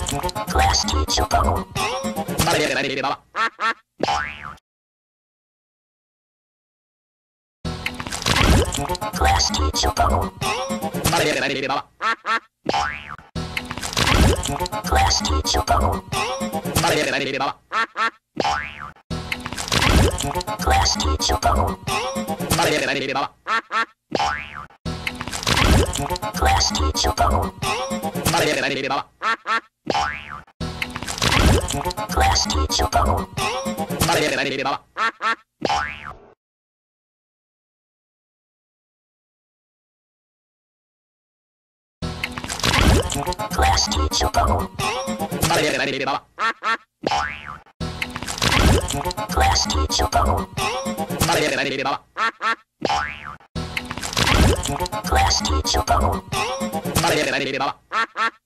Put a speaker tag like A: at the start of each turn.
A: Class teacher go. Class teacher go. Class teacher go. Class teacher go. Class teacher go. Class teacher go. Class teacher go. Class teacher go. Class teacher go.